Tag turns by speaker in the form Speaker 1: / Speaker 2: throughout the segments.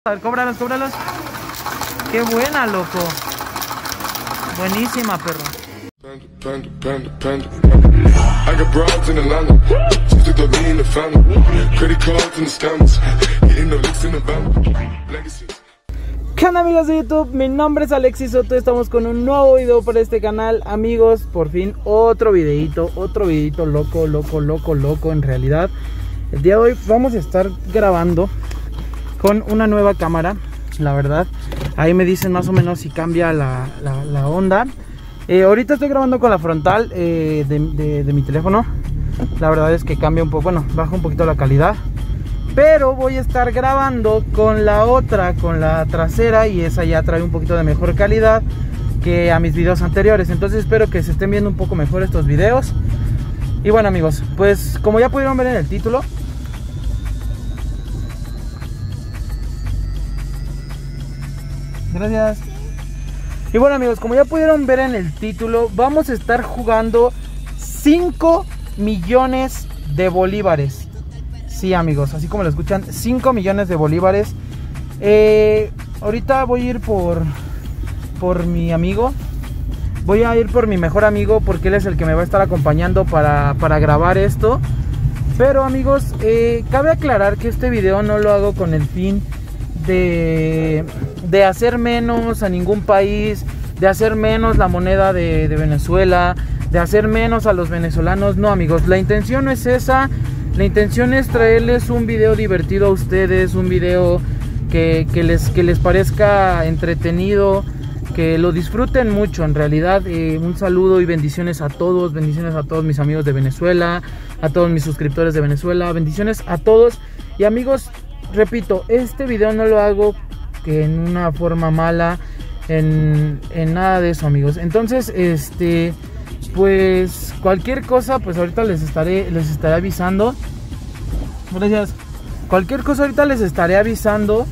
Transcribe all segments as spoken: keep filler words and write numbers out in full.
Speaker 1: A ver, cóbralos, cóbralos. Qué buena, loco. Buenísima, perro. ¿Qué onda, amigos de YouTube? Mi nombre es Alexis Soto. Estamos con un nuevo video para este canal. Amigos, por fin otro videito. Otro videito loco, loco, loco, loco en realidad. El día de hoy vamos a estar grabando con una nueva cámara, la verdad. Ahí me dicen más o menos si cambia la, la, la onda. eh, Ahorita estoy grabando con la frontal eh, de, de, de mi teléfono. La verdad es que cambia un poco, bueno, baja un poquito la calidad. Pero voy a estar grabando con la otra, con la trasera, y esa ya trae un poquito de mejor calidad que a mis videos anteriores. Entonces espero que se estén viendo un poco mejor estos videos. Y bueno, amigos, pues como ya pudieron ver en el título, gracias. Y bueno, amigos, como ya pudieron ver en el título, vamos a estar jugando cinco millones de bolívares. Sí, amigos, así como lo escuchan, cinco millones de bolívares. eh, Ahorita voy a ir por Por mi amigo. Voy a ir por mi mejor amigo, porque él es el que me va a estar acompañando para, para grabar esto. Pero, amigos, eh, cabe aclarar que este video no lo hago con el fin De, de hacer menos a ningún país, de hacer menos la moneda de, de Venezuela, de hacer menos a los venezolanos. No, amigos, la intención no es esa. La intención es traerles un video divertido a ustedes, un video que, que, les, que les parezca entretenido, que lo disfruten mucho en realidad. eh, Un saludo y bendiciones a todos, bendiciones a todos mis amigos de Venezuela, a todos mis suscriptores de Venezuela, bendiciones a todos. Y, amigos, repito, este video no lo hago que en una forma mala, en, en nada de eso, amigos. Entonces, este, pues cualquier cosa, pues ahorita les estaré, les estaré avisando. Gracias. Cualquier cosa ahorita les estaré avisando.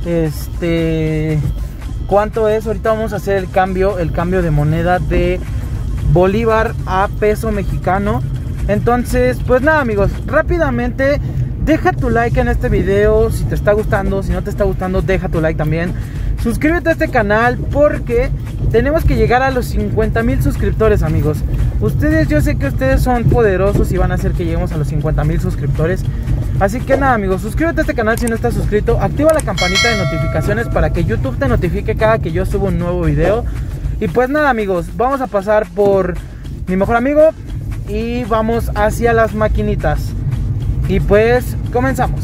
Speaker 1: Este, cuánto es. Ahorita vamos a hacer el cambio, el cambio de moneda de bolívar a peso mexicano. Entonces, pues nada, amigos, rápidamente, deja tu like en este video si te está gustando. Si no te está gustando, deja tu like también. Suscríbete a este canal, porque tenemos que llegar a los cincuenta mil suscriptores, amigos. Ustedes, yo sé que ustedes son poderosos y van a hacer que lleguemos a los cincuenta mil suscriptores. Así que nada, amigos, suscríbete a este canal si no estás suscrito. Activa la campanita de notificaciones para que YouTube te notifique cada que yo subo un nuevo video. Y pues nada, amigos, vamos a pasar por mi mejor amigo y vamos hacia las maquinitas. Y pues comenzamos.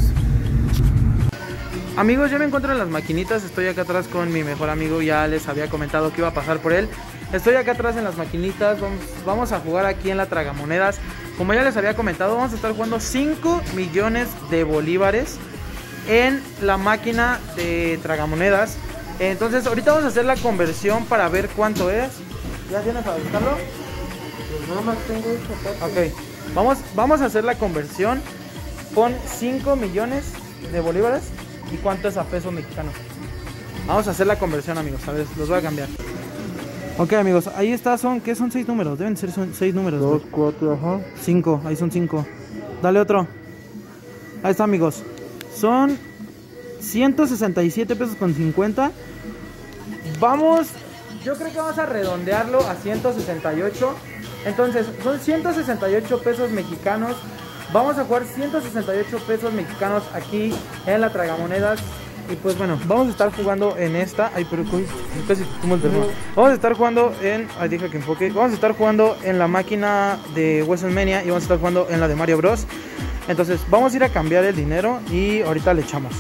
Speaker 1: Amigos, ya me encuentro en las maquinitas. Estoy acá atrás con mi mejor amigo. Ya les había comentado que iba a pasar por él. Estoy acá atrás en las maquinitas. Vamos, vamos a jugar aquí en la tragamonedas. Como ya les había comentado, vamos a estar jugando cinco millones de bolívares en la máquina de tragamonedas. Entonces ahorita vamos a hacer la conversión para ver cuánto es. ¿Ya tienes para buscarlo?
Speaker 2: Pues nada más tengo esto.
Speaker 1: Ok, vamos, vamos a hacer la conversión con cinco millones de bolívares. ¿Y cuánto es a peso mexicano? Vamos a hacer la conversión, amigos. A ver, los voy a cambiar. Ok, amigos, ahí está. Son, ¿qué son? Seis números. Deben ser son seis números.
Speaker 2: Dos, cuatro, ajá.
Speaker 1: Cinco, ahí son cinco. Dale otro. Ahí está, amigos. Son ciento sesenta y siete pesos con cincuenta. Vamos, yo creo que vamos a redondearlo a ciento sesenta y ocho. Entonces, son ciento sesenta y ocho pesos mexicanos. Vamos a jugar ciento sesenta y ocho pesos mexicanos aquí en la tragamonedas. Y pues bueno, vamos a estar jugando en esta. Ay, pero casi tomo el teléfono. Vamos a estar jugando en... Ay, deja que enfoque. Vamos a estar jugando en la máquina de WrestleMania y vamos a estar jugando en la de Mario Bros. Entonces vamos a ir a cambiar el dinero y ahorita le echamos.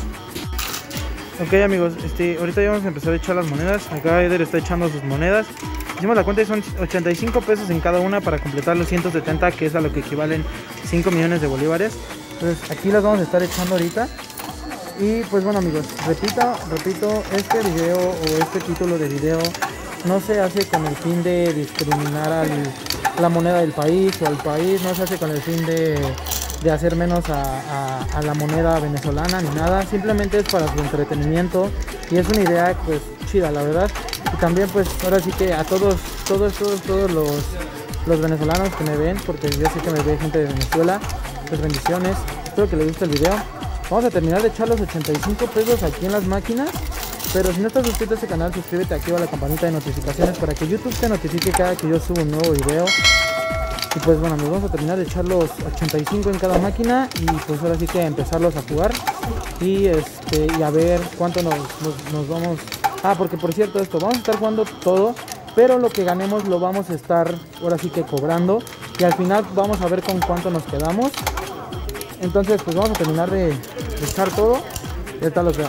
Speaker 1: Ok, amigos, este, ahorita ya vamos a empezar a echar las monedas. Acá Eder está echando sus monedas. Hicimos la cuenta y son ochenta y cinco pesos en cada una para completar los ciento setenta, que es a lo que equivalen cinco millones de bolívares. Entonces aquí las vamos a estar echando ahorita. Y pues bueno, amigos, repito, repito, este video o este título de video no se hace con el fin de discriminar a la moneda del país o al país. No se hace con el fin de, de hacer menos a, a, a la moneda venezolana ni nada. Simplemente es para su entretenimiento y es una idea pues chida, la verdad. Y también pues ahora sí que a todos, todos, todos, todos los, los venezolanos que me ven, porque yo sé que me ve gente de Venezuela, pues bendiciones. Espero que les guste el video. Vamos a terminar de echar los ochenta y cinco pesos aquí en las máquinas. Pero si no estás suscrito a este canal, suscríbete, activa la campanita de notificaciones para que YouTube te notifique cada que yo subo un nuevo video. Y pues bueno, amigos, vamos a terminar de echar los ochenta y cinco en cada máquina. Y pues ahora sí que empezarlos a jugar. Y este y a ver cuánto nos, nos, nos vamos. Ah, porque por cierto esto, vamos a estar jugando todo, pero lo que ganemos lo vamos a estar ahora sí que cobrando. Y al final vamos a ver con cuánto nos quedamos. Entonces pues vamos a terminar de, de echar todo. Y ahorita los veo.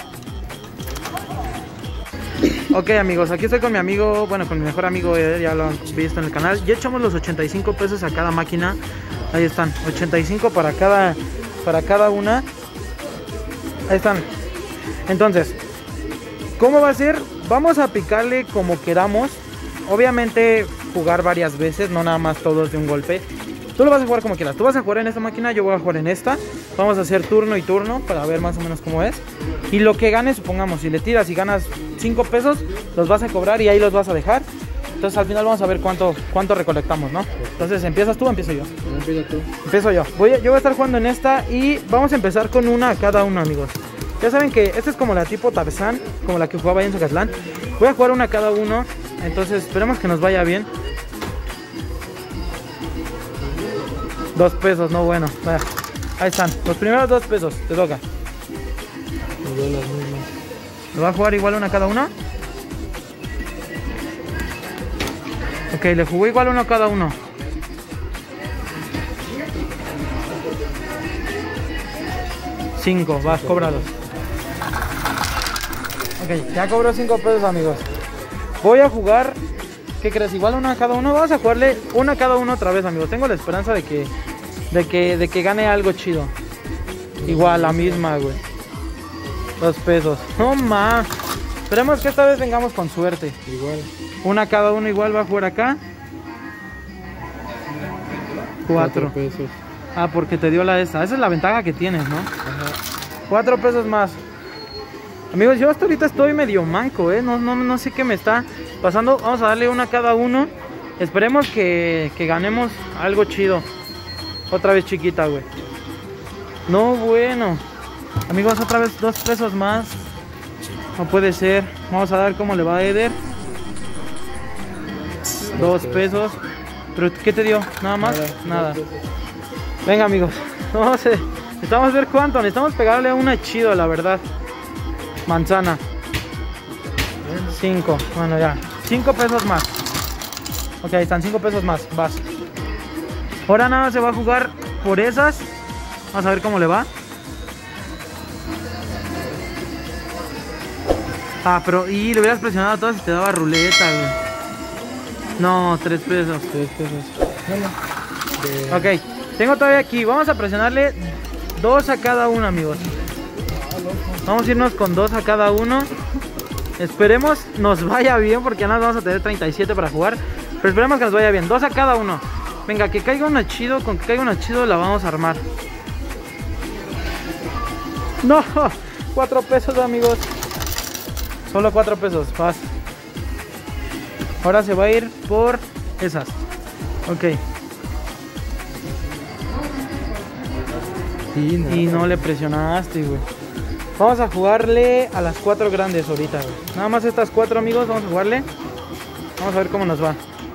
Speaker 1: Ok, amigos, aquí estoy con mi amigo, bueno, con mi mejor amigo Eder, ya lo han visto en el canal. Ya echamos los ochenta y cinco pesos a cada máquina. Ahí están, ochenta y cinco para cada, para cada una. Ahí están. Entonces, ¿cómo va a ser? Vamos a picarle como queramos. Obviamente jugar varias veces, no nada más todos de un golpe. Tú lo vas a jugar como quieras. Tú vas a jugar en esta máquina, yo voy a jugar en esta. Vamos a hacer turno y turno para ver más o menos cómo es. Y lo que ganes, supongamos, si le tiras y ganas cinco pesos, los vas a cobrar y ahí los vas a dejar. Entonces al final vamos a ver cuánto, cuánto recolectamos, ¿no? Entonces, ¿empiezas tú o empiezo yo?
Speaker 2: Empieza tú.
Speaker 1: Empiezo yo. Voy a, yo voy a estar jugando en esta y vamos a empezar con una a cada uno, amigos. Ya saben que esta es como la tipo Tarzán, como la que jugaba ahí en Zocatlán. Voy a jugar una a cada uno, entonces esperemos que nos vaya bien. Dos pesos, no bueno. Vaya. Ahí están, los primeros dos pesos, te toca. ¿Lo va a jugar igual una cada uno? Ok, le jugó igual uno a cada uno. Cinco, vas, cóbralos. Ok, ya cobró cinco pesos, amigos. Voy a jugar. ¿Qué crees? Igual uno a cada uno. Vamos a jugarle uno a cada uno otra vez, amigos. Tengo la esperanza de que De que, de que gane algo chido. Igual, la misma, güey. Dos pesos. No más. Esperemos que esta vez vengamos con suerte.
Speaker 2: Igual.
Speaker 1: Una cada uno igual va a jugar acá. Cuatro.
Speaker 2: Cuatro pesos.
Speaker 1: Ah, porque te dio la esta. Esa es la ventaja que tienes, ¿no?
Speaker 2: Ajá.
Speaker 1: Cuatro pesos más. Amigos, yo hasta ahorita estoy medio manco, ¿eh? No, no, no sé qué me está pasando. Vamos a darle una a cada uno. Esperemos que, que ganemos algo chido. Otra vez chiquita, güey. No, bueno. Amigos, otra vez dos pesos más. No puede ser. Vamos a ver cómo le va a Eder. Dos pesos. ¿Pero qué te dio? ¿Nada más? Nada. Venga, amigos. Vamos a, necesitamos ver cuánto. Necesitamos pegarle a una chido, la verdad. Manzana. Cinco. Bueno, ya. Cinco pesos más. Ok, ahí están. Cinco pesos más. Vas. Ahora nada más se va a jugar por esas. Vamos a ver cómo le va. Ah, pero... Y le hubieras presionado a todas y te daba ruleta, güey. No, tres pesos.
Speaker 2: Tres pesos. Bueno.
Speaker 1: De... Ok, tengo todavía aquí. Vamos a presionarle dos a cada uno, amigos. Vamos a irnos con dos a cada uno. Esperemos nos vaya bien, porque ya nos vamos a tener treinta y siete para jugar. Pero esperemos que nos vaya bien. Dos a cada uno. Venga, que caiga una chido. Con que caiga una chido la vamos a armar. No, cuatro pesos, amigos. Solo cuatro pesos, vas. Ahora se va a ir por esas. Ok.
Speaker 2: Sí, no.
Speaker 1: Y no le presionaste, güey. Vamos a jugarle a las cuatro grandes ahorita, güey. Nada más estas cuatro, amigos, vamos a jugarle. Vamos a ver cómo nos va.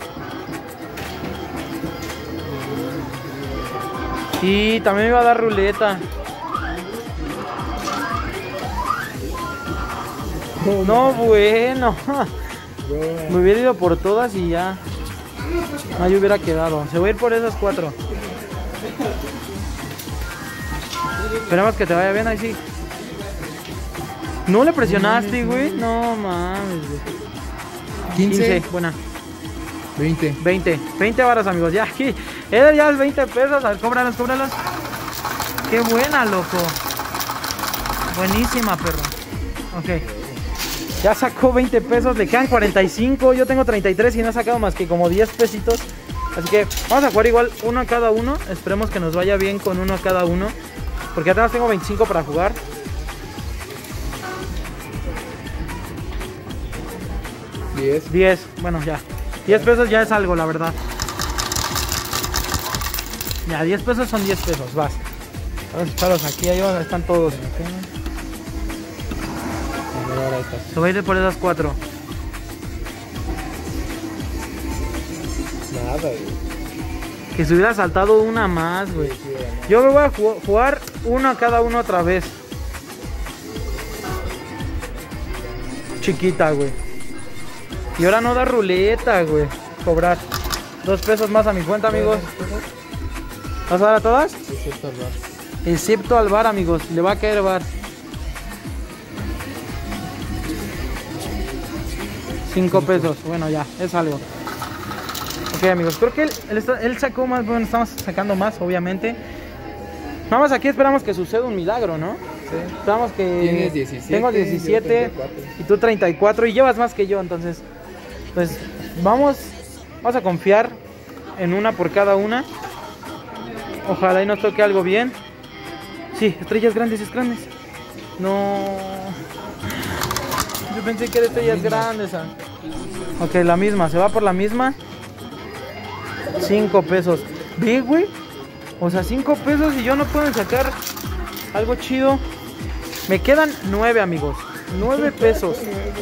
Speaker 1: Y también me iba a dar ruleta. No, bueno. Me hubiera ido por todas y ya. Ahí hubiera quedado. Se va a ir por esas cuatro. Esperemos que te vaya bien, ahí sí. No le presionaste, güey. No mames, güey.
Speaker 2: quince.
Speaker 1: Buena.
Speaker 2: veinte.
Speaker 1: veinte. veinte varas, amigos. Ya aquí. Eder ya es veinte pesos. A ver, cóbralos, cóbralos. Qué buena, loco. Buenísima, perro. Ok. Ya sacó veinte pesos. Le quedan cuarenta y cinco. Yo tengo treinta y tres y no he sacado más que como diez pesitos. Así que vamos a jugar igual uno a cada uno. Esperemos que nos vaya bien con uno a cada uno. Porque apenas tengo veinticinco para jugar.
Speaker 2: diez.
Speaker 1: diez, bueno ya. diez pesos ya es algo, la verdad. Ya, diez pesos son diez pesos, vas. Vamos a echarlos aquí, ahí van, están todos. Se va a ir por esas cuatro.
Speaker 2: Nada, güey.
Speaker 1: Que se hubiera saltado una más, güey. Yo me voy a jugar uno a cada uno otra vez. Chiquita, güey. Y ahora no da ruleta, güey. Cobrar dos pesos más a mi cuenta, amigos. ¿Vas a dar a todas?
Speaker 2: Excepto al bar.
Speaker 1: Excepto al bar, amigos. Le va a caer bar. Cinco pesos. Bueno, ya, es algo. Ok, amigos, creo que él, él, está, él sacó más. Bueno, estamos sacando más, obviamente. Nada más aquí esperamos que suceda un milagro, ¿no?
Speaker 2: Sí.
Speaker 1: Esperamos que...
Speaker 2: Tienes diecisiete.
Speaker 1: Tengo diecisiete y tú treinta y cuatro y llevas más que yo, entonces... Pues vamos, vamos a confiar en una por cada una. Ojalá y nos toque algo bien. Sí, estrellas grandes, es grandes. No... Yo pensé que era estrellas grandes. ¿Ah? Ok, la misma, se va por la misma. Cinco pesos. Ve, güey. O sea, cinco pesos y yo no puedo sacar algo chido. Me quedan nueve, amigos. Nueve pesos.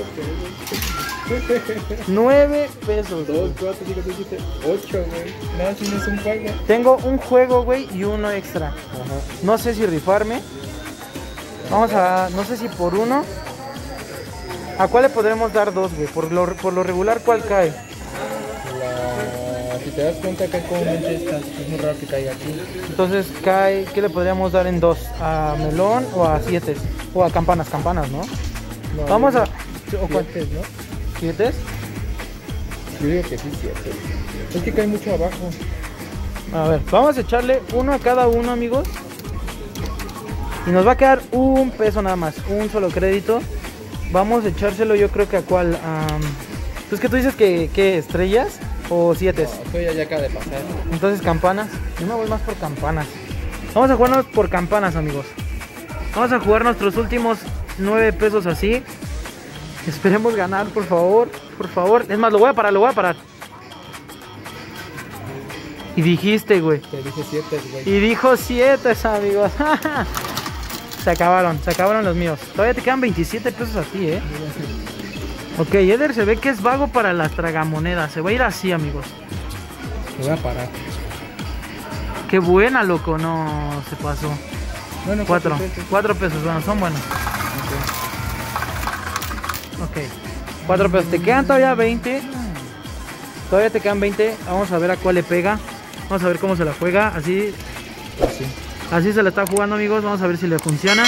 Speaker 1: Nueve pesos.
Speaker 2: Dos, cuatro, cinco, seis, siete, ocho, güey. No, si no es un juego.
Speaker 1: Tengo un juego, güey, y uno extra.
Speaker 2: Ajá.
Speaker 1: No sé si rifarme. Vamos a... No sé si por uno. ¿A cuál le podremos dar dos, güey? Por lo, por lo regular, ¿cuál cae?
Speaker 2: La... Si te das cuenta que comúnmente estás, es muy raro que caiga aquí.
Speaker 1: Entonces cae... ¿Qué le podríamos dar en dos? ¿A melón o a siete? O a campanas, campanas, ¿no?
Speaker 2: No,
Speaker 1: Vamos a...
Speaker 2: ¿O cuántos, no?
Speaker 1: ¿Siete?
Speaker 2: Yo digo que sí, siete. Es que cae mucho abajo.
Speaker 1: A ver, vamos a echarle uno a cada uno, amigos. Y nos va a quedar un peso nada más, un solo crédito. Vamos a echárselo, yo creo que a cuál. Um, pues que tú dices que, que estrellas o siete.
Speaker 2: No, esto ya, ya acaba de pasar.
Speaker 1: Entonces campanas. Yo me voy más por campanas. Vamos a jugarnos por campanas, amigos. Vamos a jugar nuestros últimos nueve pesos así. Esperemos ganar, por favor. Por favor. Es más, lo voy a parar, lo voy a parar. Y dijiste, güey.
Speaker 2: Te dije siete, güey.
Speaker 1: Y dijo siete, amigos. Se acabaron, se acabaron los míos. Todavía te quedan veintisiete pesos a ti, eh. Ok, Eder se ve que es vago para las tragamonedas. Se va a ir así, amigos.
Speaker 2: Me voy a parar.
Speaker 1: Qué buena, loco. No, se pasó.
Speaker 2: Bueno,
Speaker 1: Cuatro,
Speaker 2: cuatro pesos.
Speaker 1: cuatro pesos, bueno, son buenos. Ok, cuatro pesos. Te quedan todavía veinte. Todavía te quedan veinte. Vamos a ver a cuál le pega. Vamos a ver cómo se la juega. Así,
Speaker 2: Así.
Speaker 1: así se la está jugando, amigos. Vamos a ver si le funciona.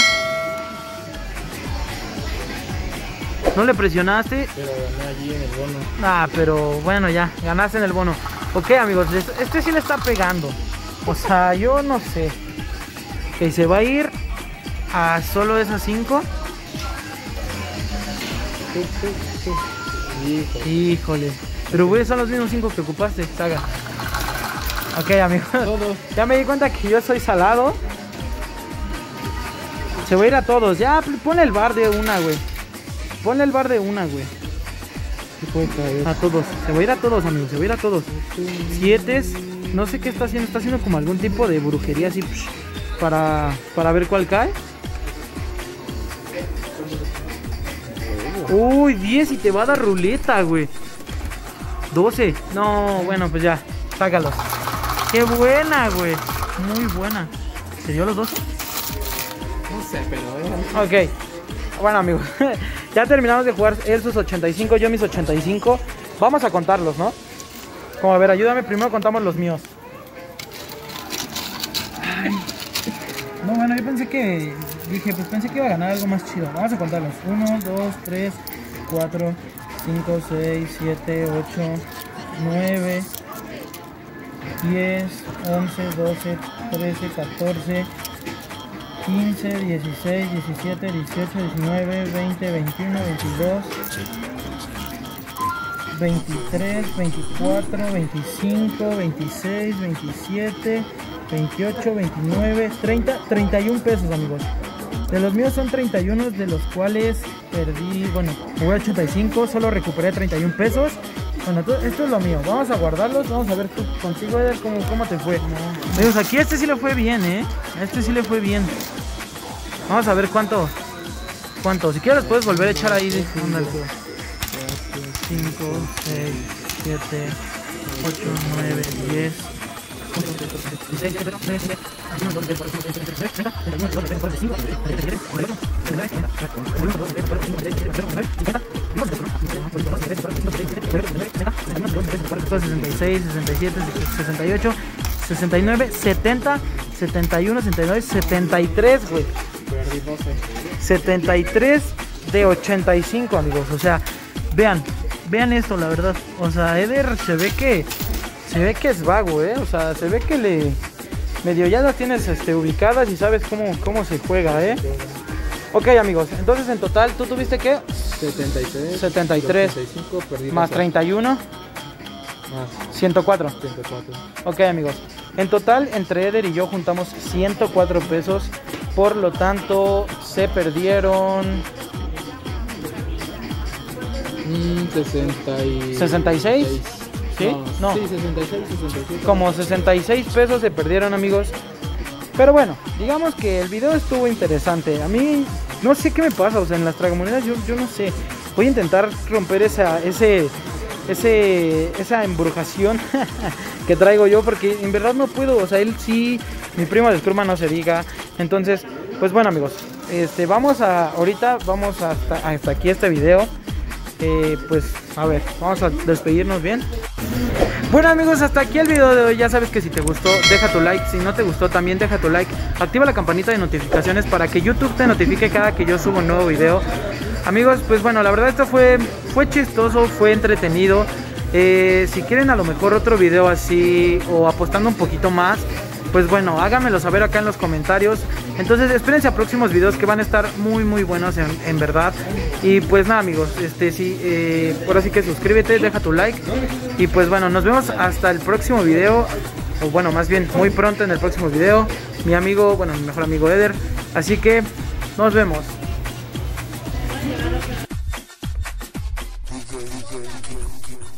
Speaker 1: ¿No le presionaste?
Speaker 2: Pero gané allí en el bono.
Speaker 1: Ah, pero bueno, ya, ganaste en el bono. Ok, amigos, este sí le está pegando. O sea, yo no sé. Ok, se va a ir a solo esas cinco.
Speaker 2: Hijo.
Speaker 1: Híjole. Pero güey, son los mismos cinco que ocupaste, Saga. Ok, amigos.
Speaker 2: Todos.
Speaker 1: Ya me di cuenta que yo soy salado. Se va a ir a todos. Ya, ponle el bar de una, güey. Ponle el bar de una, güey.
Speaker 2: ¿Qué puede caer?
Speaker 1: A todos. Se va a ir a todos, amigos. Se va a ir a todos. Siete. No sé qué está haciendo. Está haciendo como algún tipo de brujería así. Psh, para, para ver cuál cae. Uy, diez y te va a dar ruleta, güey. doce. No, bueno, pues ya. Sácalos. Qué buena, güey. Muy buena. ¿Se dio los doce?
Speaker 2: No sé, pero...
Speaker 1: Ok. Bueno, amigos. Ya terminamos de jugar él sus ochenta y cinco, yo mis ochenta y cinco. Vamos a contarlos, ¿no? Como, a ver, ayúdame. Primero contamos los míos. Ay. No, bueno, yo pensé que... Dije, pues pensé que iba a ganar algo más chido. Vamos a contarlos. uno, dos, tres, cuatro, cinco, seis, siete, ocho, nueve, diez, once, doce, trece, catorce, quince, dieciséis, diecisiete, dieciocho, diecinueve, veinte, veintiuno, veintidós, veintitrés, veinticuatro, veinticinco, veintiséis, veintisiete, veintiocho, veintinueve, treinta, treinta y un pesos, amigos. De los míos son treinta y uno, de los cuales perdí, bueno, jugué ochenta y cinco, solo recuperé treinta y un pesos. Bueno, esto es lo mío. Vamos a guardarlos. Vamos a ver tú contigo, Eder, cómo, cómo te fue. Amigos, aquí este sí le fue bien, ¿eh? Este sí le fue bien. Vamos a ver cuánto. ¿Cuánto? Si quieres puedes volver a echar ahí. cinco, seis, siete, ocho, nueve, diez. sesenta y seis, sesenta y siete, sesenta y ocho, sesenta y nueve, setenta, setenta y uno, setenta y nueve, setenta y tres, güey. setenta y tres de ochenta y cinco, amigos. O sea, vean, vean esto, la verdad. O sea, Eder se ve que se ve que es vago, eh. O sea, se ve que le medio ya las tienes este, ubicadas y sabes cómo, cómo se juega, eh. Ok, amigos, entonces en total, ¿tú tuviste qué?
Speaker 2: setenta y tres.
Speaker 1: setenta y tres.
Speaker 2: ochenta y cinco, perdí
Speaker 1: Más treinta y uno.
Speaker 2: Más
Speaker 1: ciento cuatro.
Speaker 2: ciento cuatro.
Speaker 1: Ok, amigos. En total, entre Eder y yo juntamos ciento cuatro pesos. Por lo tanto, se perdieron
Speaker 2: Mm, sesenta y...
Speaker 1: ¿sesenta y seis? ¿Sí?
Speaker 2: No,
Speaker 1: No.
Speaker 2: Sí, sesenta y seis, sesenta y siete.
Speaker 1: Como sesenta y seis pesos se perdieron, amigos. Pero bueno, digamos que el video estuvo interesante. A mí, no sé qué me pasa, o sea, en las tragamonedas yo, yo no sé. Voy a intentar romper esa, ese, ese, esa embrujación que traigo yo, porque en verdad no puedo. O sea, él sí, mi primo de Scruma no se diga. Entonces, pues bueno, amigos, este, vamos a, ahorita vamos hasta, hasta aquí este video. Eh, pues a ver, vamos a despedirnos bien. Bueno, amigos, hasta aquí el video de hoy. Ya sabes que si te gustó, deja tu like. Si no te gustó, también deja tu like. Activa la campanita de notificaciones para que YouTube te notifique cada que yo subo un nuevo video. Amigos, pues bueno, la verdad esto fue, fue chistoso, fue entretenido. eh, Si quieren a lo mejor otro video así, o apostando un poquito más, pues bueno, háganmelo saber acá en los comentarios. Entonces espérense a próximos videos que van a estar muy muy buenos en, en verdad. Y pues nada, amigos, este sí, eh, ahora sí que suscríbete, deja tu like. Y pues bueno, nos vemos hasta el próximo video. O bueno, más bien muy pronto en el próximo video. Mi amigo, bueno, mi mejor amigo Eder. Así que nos vemos.
Speaker 3: D J, D J, D J.